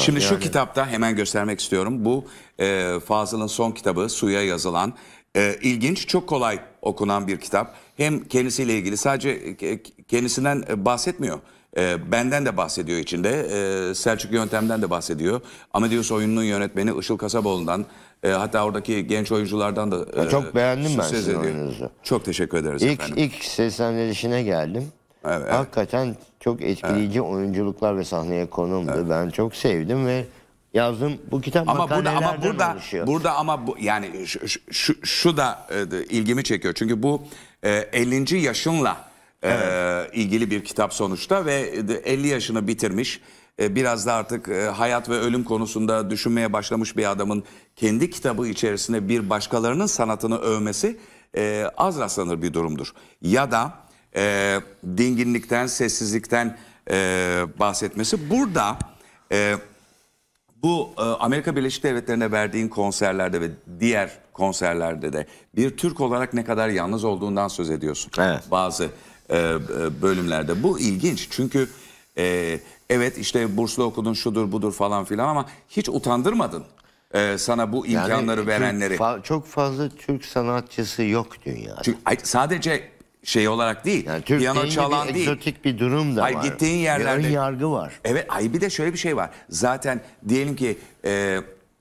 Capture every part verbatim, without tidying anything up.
Şimdi yani. şu kitapta hemen göstermek istiyorum. Bu e, Fazıl'ın son kitabı, Suya yazılan. E, ilginç, çok kolay okunan bir kitap. Hem kendisiyle ilgili sadece kendisinden bahsetmiyor. E, benden de bahsediyor içinde. E, Selçuk Yöntem'den de bahsediyor. Amadeus oyununun yönetmeni Işıl Kasaboğlu'ndan. E, hatta oradaki genç oyunculardan da e, çok beğendim ben söz sizin ediyor. oyununuzu. Çok teşekkür ederiz İlk, efendim. ilk seslendirişine geldim. Evet, evet. Hakikaten çok etkileyici evet. oyunculuklar ve sahneye konumdu. Evet. Ben çok sevdim ve yazdım. Bu kitap ama burada ama burada oluşuyor. burada ama bu yani şu şu, şu da e, ilgimi çekiyor. Çünkü bu e, ellinci yaşınla e, evet. ilgili bir kitap sonuçta ve elli yaşını bitirmiş. E, biraz da artık e, hayat ve ölüm konusunda düşünmeye başlamış bir adamın kendi kitabı içerisinde bir başkalarının sanatını övmesi e, az rastlanır bir durumdur. Ya da e, dinginlikten, sessizlikten e, bahsetmesi. Burada e, bu e, Amerika Birleşik Devletleri'ne verdiğin konserlerde ve diğer konserlerde de bir Türk olarak ne kadar yalnız olduğundan söz ediyorsun. Evet. Bazı e, bölümlerde. Bu ilginç çünkü e, evet işte burslu okudun şudur budur falan filan ama hiç utandırmadın e, sana bu imkanları yani, verenleri. Fa çok fazla Türk sanatçısı yok dünyada. Çünkü sadece şey olarak değil, yani Türk piyano çalan bir değil. Egzotik bir durum da Hayır, var. gittiğin yerlerde. Bir ön yargı var. Evet, ay bir de şöyle bir şey var. Zaten diyelim ki e, e,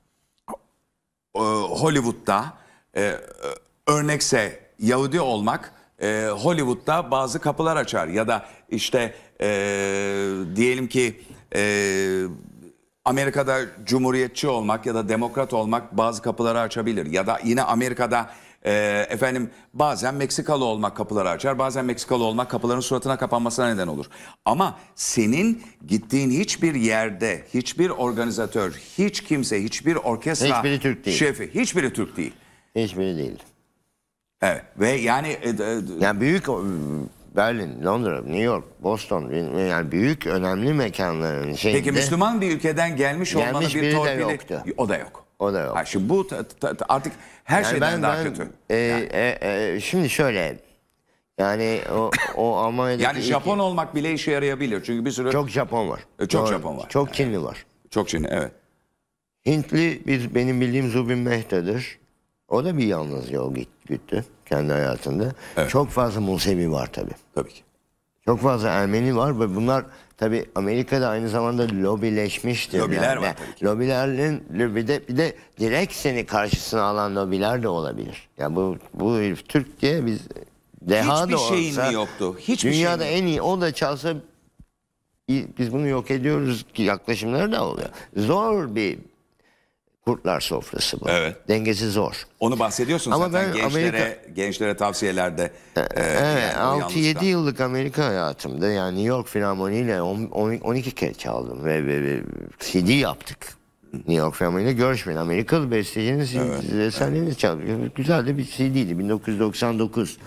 Hollywood'da e, örnekse Yahudi olmak e, Hollywood'da bazı kapılar açar. Ya da işte e, diyelim ki e, Amerika'da cumhuriyetçi olmak ya da demokrat olmak bazı kapıları açabilir. Ya da yine Amerika'da e, efendim bazen Meksikalı olmak kapıları açar. Bazen Meksikalı olmak kapıların suratına kapanmasına neden olur. Ama senin gittiğin hiçbir yerde hiçbir organizatör, hiç kimse, hiçbir orkestra hiçbiri Türk değil. şefi, hiçbiri Türk değil. Hiçbiri değil. Evet ve yani e, e, yani büyük Berlin, Londra, New York, Boston yani büyük önemli mekanların şeyinde. Peki Müslüman bir ülkeden gelmiş, gelmiş olmanın bir torpili yoktu. O da yok. O da yok. Ha, şimdi bu ta, ta, ta, artık her yani şeyden ben, daha ben, kötü. E, yani. e, e, şimdi şöyle yani o, o Almanya'daki yani Japon ilk, olmak bile işe yarayabilir çünkü bir sürü çok Japon var. E, çok Doğru. Japon var. Çok Çinli evet. var. Çok Çinli, evet. Hintli bir benim bildiğim Zubin Mehta'dır. O da bir yalnız yol gitti kendi hayatında. Evet. Çok fazla Musevi var tabii. Tabii ki. Çok fazla Ermeni var ve bunlar tabii Amerika'da aynı zamanda lobileşmiştir. Lobiler yani. var tabii ki. Lobilerin bir de, bir de direkt seni karşısına alan lobiler de olabilir. Ya yani bu bu herif Türk diye biz deha Hiçbir da olsa şeyin mi yoktu? Hiçbir dünyada şeyin en iyi o da çalsa biz bunu yok ediyoruz ki yaklaşımları da oluyor. Zor bir kurtlar sofrası bu. Evet. Dengesi zor. Onu bahsediyorsun ama zaten ben gençlere, Amerika... gençlere tavsiyelerde. E, e, evet, yani altı yedi yıllık Amerika hayatımda yani New York Filarmoni ile on iki kez çaldım ve, ve, ve C D yaptık. New York Filarmoni ile görüşmeyin. Amerikalı bestecinin evet, eserlerini evet. çaldık. Güzel de bir C D'ydi bin dokuz yüz doksan dokuz.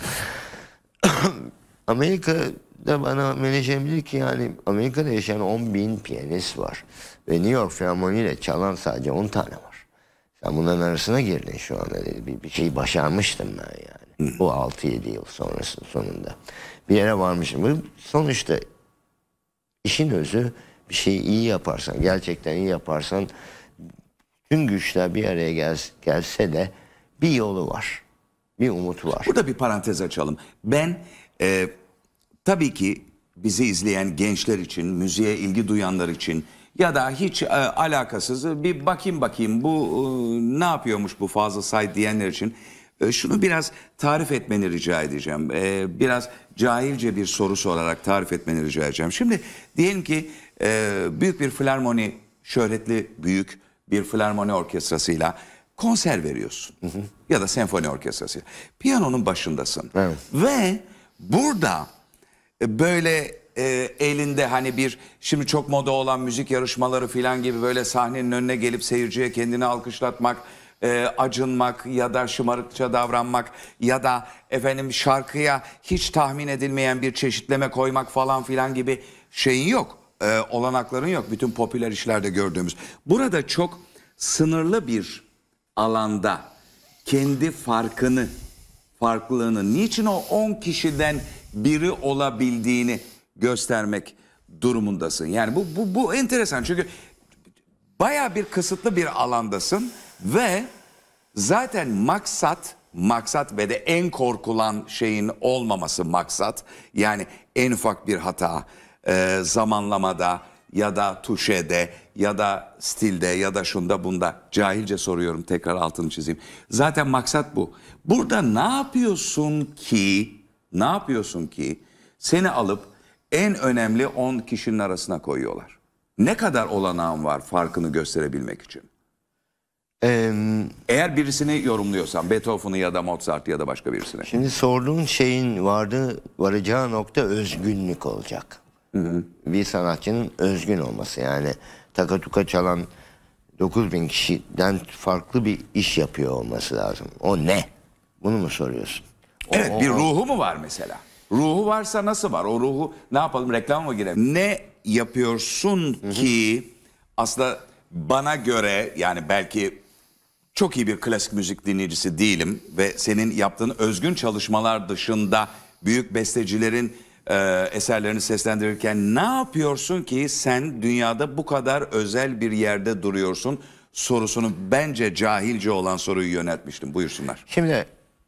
Amerika'da bana menajerim dedi ki yani Amerika'da yaşayan on bin piyanist var. Ve New York Filarmoni ile çalan sadece on tane var. Sen bunların arasına girdin şu anda dedi. Bir, bir şey başarmıştım ben yani. Hı. Bu altı yedi yıl sonrası sonunda. Bir yere varmışım. Bu sonuçta işin özü bir şeyi iyi yaparsan, gerçekten iyi yaparsan tüm güçler bir araya gel, gelse de bir yolu var. Bir umutu var. Burada bir parantez açalım. Ben e, tabii ki bizi izleyen gençler için, müziğe ilgi duyanlar için ya da hiç e, alakasız bir bakayım bakayım bu e, ne yapıyormuş bu Fazıl Say diyenler için e, şunu biraz tarif etmeni rica edeceğim. E, biraz cahilce bir soru sorarak tarif etmeni rica edeceğim. Şimdi diyelim ki e, büyük bir filarmoni, şöhretli büyük bir filarmoni orkestrasıyla konser veriyorsun. Hı hı. Ya da senfoni orkestrasıyla. Piyanonun başındasın. Evet. Ve burada e, böyle E, elinde hani bir şimdi çok moda olan müzik yarışmaları filan gibi böyle sahnenin önüne gelip seyirciye kendini alkışlatmak, e, acınmak ya da şımarıkça davranmak ya da efendim şarkıya hiç tahmin edilmeyen bir çeşitleme koymak falan filan gibi şeyin yok. E, olanakların yok. Bütün popüler işlerde gördüğümüz. Burada çok sınırlı bir alanda kendi farkını, farklılığını, niçin o on kişiden biri olabildiğini göstermek durumundasın. Yani bu, bu, bu enteresan çünkü baya bir kısıtlı bir alandasın ve zaten maksat, maksat ve de en korkulan şeyin olmaması maksat. Yani en ufak bir hata e, zamanlamada ya da tuşede ya da stilde ya da şunda bunda, cahilce soruyorum, tekrar altını çizeyim. Zaten maksat bu. Burada ne yapıyorsun ki, ne yapıyorsun ki seni alıp en önemli on kişinin arasına koyuyorlar? Ne kadar olanağın var farkını gösterebilmek için? Ee, Eğer birisini yorumluyorsan, Beethoven'ı ya da Mozart ya da başka birisini. Şimdi sorduğun şeyin vardığı, varacağı nokta özgünlük olacak. Hı hı. Bir sanatçının özgün olması, yani takatuka çalan dokuz bin kişiden farklı bir iş yapıyor olması lazım. O ne? Bunu mu soruyorsun? O, Evet, o, bir o. ruhu mu var mesela? Ruhu varsa nasıl var? O ruhu ne yapalım, reklama mı girelim? Ne yapıyorsun ki aslında bana göre, yani belki çok iyi bir klasik müzik dinleyicisi değilim ve senin yaptığın özgün çalışmalar dışında büyük bestecilerin e, eserlerini seslendirirken ne yapıyorsun ki sen dünyada bu kadar özel bir yerde duruyorsun sorusunu, bence cahilce olan soruyu yöneltmiştim. Buyursunlar. Şimdi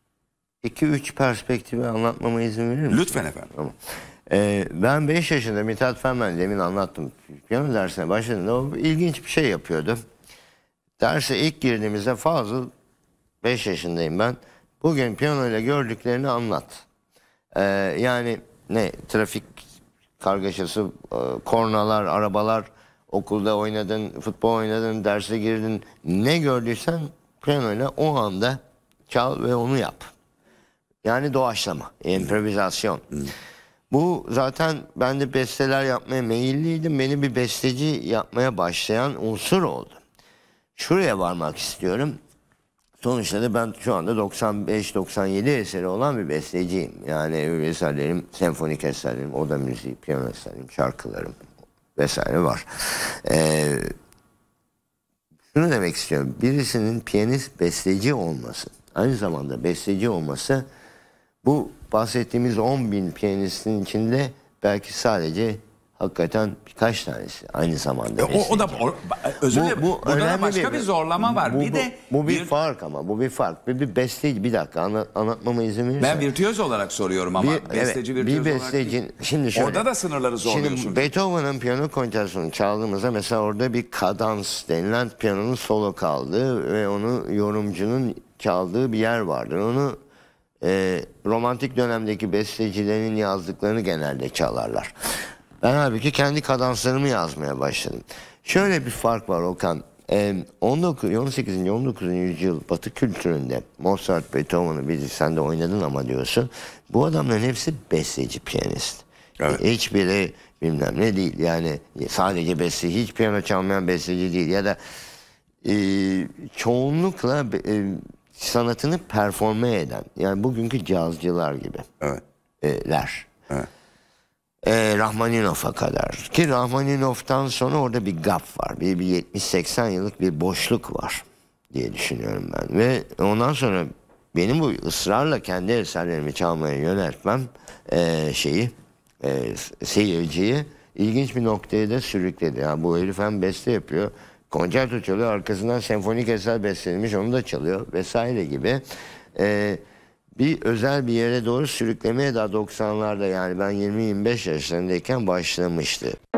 iki üç perspektifi anlatmama izin verir misin? Lütfen efendim. Tamam. Ee, ben beş yaşında Mithat Fenmen, demin anlattım. Piyano dersine başladığında o ilginç bir şey yapıyordu. Derse ilk girdiğimizde Fazıl, beş yaşındayım ben, bugün piyanoyla gördüklerini anlat. Ee, yani ne, trafik kargaşası, e, kornalar, arabalar, okulda oynadın, futbol oynadın, derse girdin, ne gördüysen piyanoyla o anda çal ve onu yap. Yani doğaçlama, improvizasyon. Hmm. Bu zaten, ben de besteler yapmaya meyilliydim. Beni bir besteci yapmaya başlayan unsur oldu. Şuraya varmak istiyorum. Sonuçta da ben şu anda doksan beş doksan yedi eseri olan bir besteciyim. Yani eserlerim, senfonik eserlerim, oda müziği, piyano eserlerim, şarkılarım vesaire var. Ee, şunu demek istiyorum. Birisinin piyanist, besteci olması, aynı zamanda besteci olması, bu bahsettiğimiz on bin piyanistin içinde belki sadece hakikaten birkaç tanesi aynı zamanda. E, o, o da o, özür dilerim. Bu, burada da başka bir, bir zorlama var. Bu, bir bu, de bu bir, bir fark ama bu bir fark. Bir, bir besteci, bir dakika anlat, anlatmama izin verirsen. Ben virtüöz olarak soruyorum ama bir, besteci evet, virtüöz bir olarak besteci, değil. Şimdi şöyle, orada da sınırları zorluyorsun. Şimdi Beethoven'ın piyano konçersonu çaldığımızda mesela orada bir kadans denilen, piyanonun solo kaldığı ve onu yorumcunun çaldığı bir yer vardır. Onu e, romantik dönemdeki bestecilerin yazdıklarını genelde çalarlar. Ben halbuki kendi kadanslarımı yazmaya başladım. Şöyle bir fark var Okan. on dokuz, on sekizinci on dokuzuncu yüzyıl Batı kültüründe Mozart, Beethoven'ı bizi, sen de oynadın ama diyorsun. Bu adamların hepsi besteci, piyanist. Evet. Hiçbiri bilmem ne değil. Yani sadece besteci, hiç piyano çalmayan besteci değil. Ya da e, çoğunlukla e, sanatını performe eden, yani bugünkü cazcılar gibi. Evet. E, ler. Evet. E, Rahmaninov'a kadar. Ki Rahmaninov'tan sonra orada bir gap var. Bir, bir yetmiş seksen yıllık bir boşluk var diye düşünüyorum ben. Ve ondan sonra benim bu ısrarla kendi eserlerimi çalmaya yöneltmem e, şeyi, e, seyirciyi ilginç bir noktaya da sürükledi. Yani bu herif hem beste yapıyor, konçerto çalıyor, arkasından senfonik eser bestelenmiş, onu da çalıyor vesaire gibi. E, bir özel bir yere doğru sürüklemeye daha doksanlarda, yani ben yirmi yirmi beş yaşlarındayken başlamıştı.